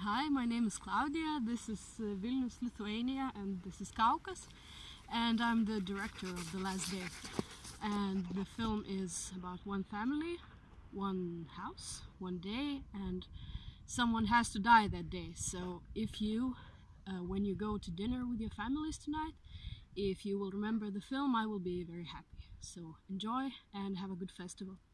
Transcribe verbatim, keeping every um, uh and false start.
Hi, my name is Klaudija, this is uh, Vilnius, Lithuania, and this is Kaukas, and I'm the director of The Last Day. And the film is about one family, one house, one day, and someone has to die that day. So if you, uh, when you go to dinner with your families tonight, if you will remember the film, I will be very happy. So enjoy and have a good festival.